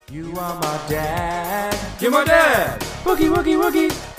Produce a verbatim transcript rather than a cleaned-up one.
You are my dad. You're my dad. Woogie, woogie, woogie.